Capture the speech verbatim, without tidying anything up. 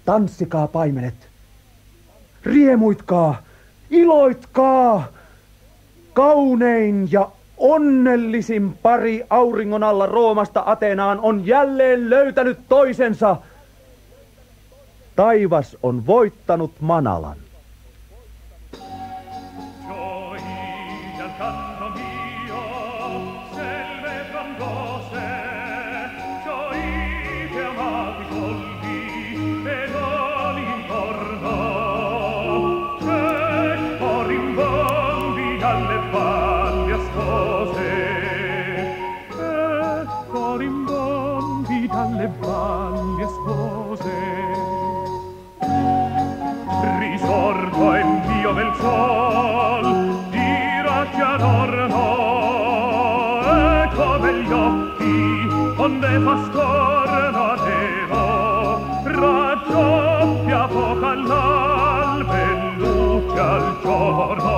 Tanssikaa, paimenet. Riemuitkaa, iloitkaa. Kaunein ja onnellisin pari auringon alla Roomasta Ateenaan on jälleen löytänyt toisensa. Taivas on voittanut Manalan. Alle valli espose risorto il Dio del sol di raggi adorno e come gli occhi onde fa stornatelo raggiopia poca all'albe luce al giorno